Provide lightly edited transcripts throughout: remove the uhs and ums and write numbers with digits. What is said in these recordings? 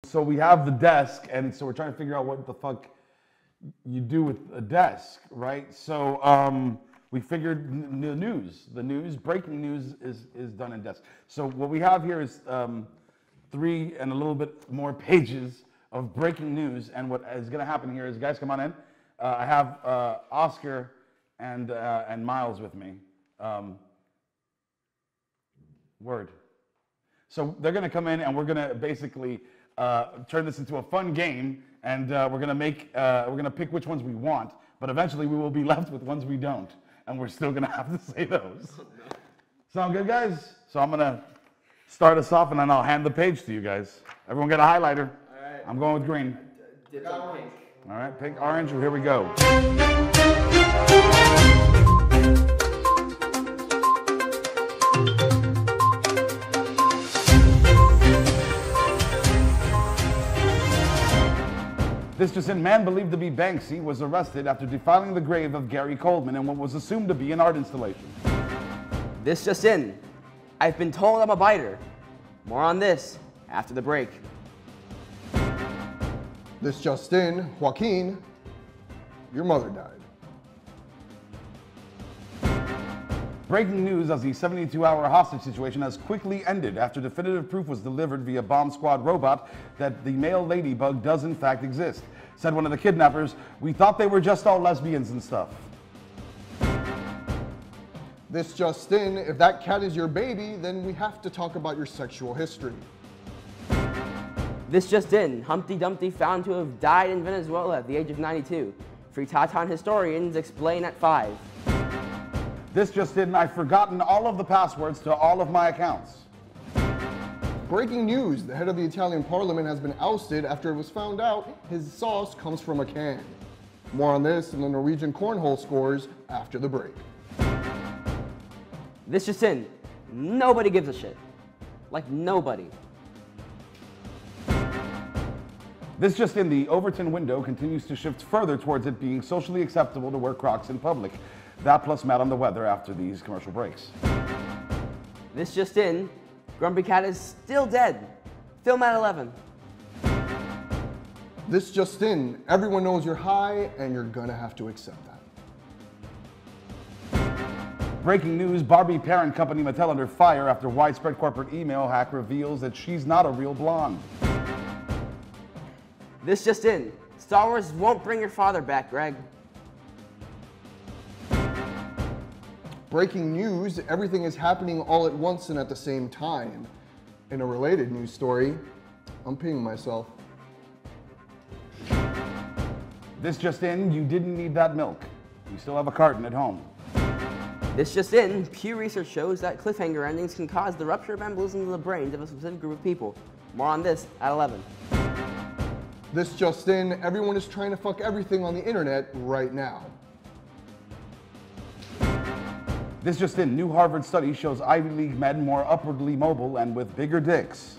So we have the desk, and so we're trying to figure out what the fuck you do with a desk, right? So we figured the news, breaking news is done in desk. So what we have here is 3 and a little bit more pages of breaking news, and what is going to happen here is, guys, come on in. I have Oscar and Miles with me. Word. So they're going to come in, and we're going to basically turn this into a fun game, and we're going to pick which ones we want, but eventually we will be left with ones we don't, and we're still going to have to say those. Oh, no. Sound good, guys? So I'm going to start us off, and then I'll hand the page to you guys. Everyone get a highlighter. All right. I'm going with green. Dip on pink. All right, pink, orange, here we go. This just in, man believed to be Banksy was arrested after defiling the grave of Gary Coleman in what was assumed to be an art installation. This just in, I've been told I'm a biter. More on this after the break. This just in, Joaquin, your mother died. Breaking news as the 72-hour hostage situation has quickly ended after definitive proof was delivered via bomb squad robot that the male ladybug does in fact exist. Said one of the kidnappers, "We thought they were just all lesbians and stuff." This just in, if that cat is your baby, then we have to talk about your sexual history. This just in, Humpty Dumpty found to have died in Venezuela at the age of 92. Free Tatan historians explain at 5. This just in, I've forgotten all of the passwords to all of my accounts. Breaking news, the head of the Italian parliament has been ousted after it was found out his sauce comes from a can. More on this and the Norwegian cornhole scores after the break. This just in, nobody gives a shit. Like nobody. This just in, the Overton window continues to shift further towards it being socially acceptable to wear Crocs in public. That plus Matt on the weather after these commercial breaks. This just in, Grumpy Cat is still dead. Film at 11. This just in, everyone knows you're high and you're gonna have to accept that. Breaking news, Barbie parent company Mattel under fire after widespread corporate email hack reveals that she's not a real blonde. This just in, Star Wars won't bring your father back, Greg. Breaking news, everything is happening all at once and at the same time. In a related news story, I'm peeing myself. This just in, you didn't need that milk. You still have a carton at home. This just in, Pew Research shows that cliffhanger endings can cause the rupture of embolism in the brains of a specific group of people. More on this at 11. This just in, everyone is trying to fuck everything on the internet right now. This just in, new Harvard study shows Ivy League men more upwardly mobile and with bigger dicks.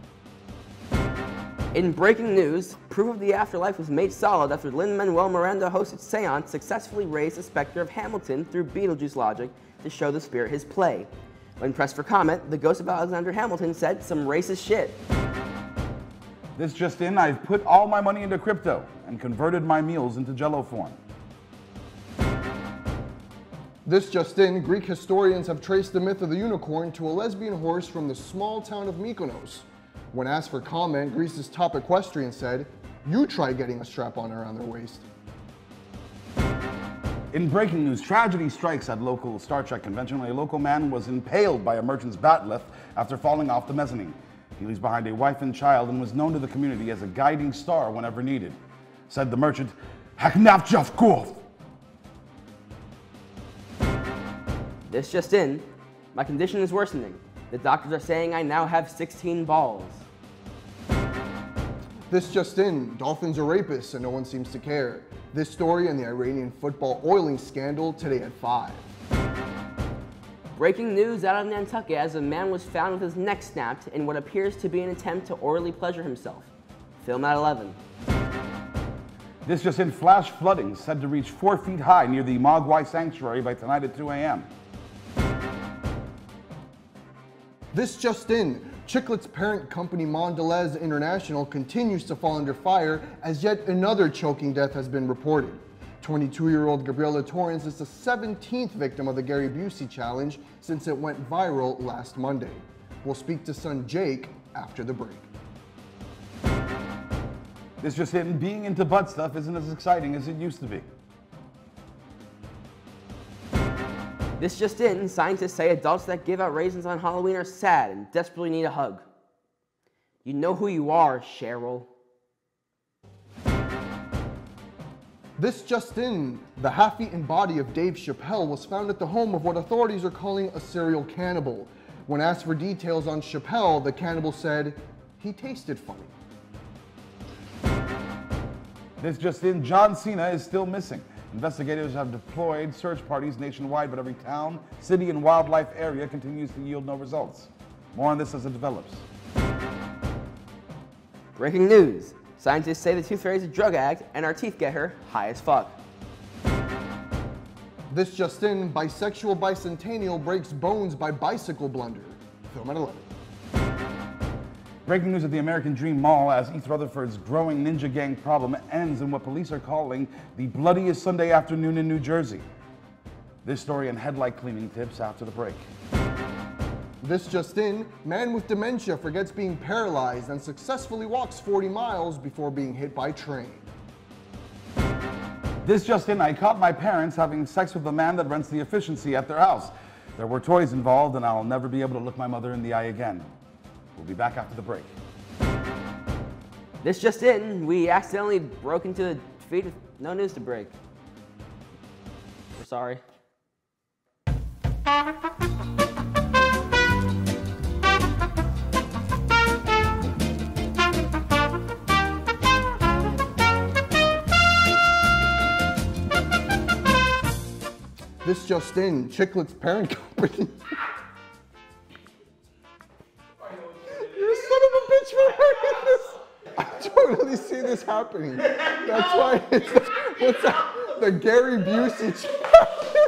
In breaking news, proof of the afterlife was made solid after Lin-Manuel Miranda hosted seance successfully raised the specter of Hamilton through Beetlejuice logic to show the spirit his play. When pressed for comment, the ghost of Alexander Hamilton said some racist shit. This just in, I've put all my money into crypto and converted my meals into Jell-O form. This just in, Greek historians have traced the myth of the unicorn to a lesbian horse from the small town of Mykonos. When asked for comment, Greece's top equestrian said, "You try getting a strap-on around their waist." In breaking news, tragedy strikes at local Star Trek convention when a local man was impaled by a merchant's bat'leth after falling off the mezzanine. He leaves behind a wife and child and was known to the community as a guiding star whenever needed. Said the merchant, "Haknavjavkov." This just in, my condition is worsening. The doctors are saying I now have 16 balls. This just in, dolphins are rapists and no one seems to care. This story and the Iranian football oiling scandal today at 5. Breaking news out of Nantucket as a man was found with his neck snapped in what appears to be an attempt to orally pleasure himself. Film at 11. This just in, flash flooding said to reach 4 feet high near the Mogwai Sanctuary by tonight at 2 a.m. This just in, Chiclet's parent company Mondelez International continues to fall under fire as yet another choking death has been reported. 22-year-old Gabriela Torrance is the 17th victim of the Gary Busey challenge since it went viral last Monday. We'll speak to son Jake after the break. This just in, being into butt stuff isn't as exciting as it used to be. This just in, scientists say adults that give out raisins on Halloween are sad and desperately need a hug. You know who you are, Cheryl. This just in, the half-eaten body of Dave Chappelle was found at the home of what authorities are calling a serial cannibal. When asked for details on Chappelle, the cannibal said he tasted funny. This just in, John Cena is still missing. Investigators have deployed search parties nationwide, but every town, city, and wildlife area continues to yield no results. More on this as it develops. Breaking news. Scientists say the Tooth Fairy's a drug addict and our teeth get her high as fuck. This just in, bisexual bicentennial breaks bones by bicycle blunder. Film at 11. Breaking news at the American Dream Mall as East Rutherford's growing ninja gang problem ends in what police are calling the bloodiest Sunday afternoon in New Jersey. This story and headlight cleaning tips after the break. This just in, man with dementia forgets being paralyzed and successfully walks 40 miles before being hit by train. This just in, I caught my parents having sex with the man that rents the efficiency at their house. There were toys involved and I'll never be able to look my mother in the eye again. We'll be back after the break. This just in, we accidentally broke into the feed with no news to break. We're sorry. This just in, Chiclet's parent company. You're a son of a bitch for hurting this. I totally see this happening. That's why it's what's that? The Gary Busey challenge.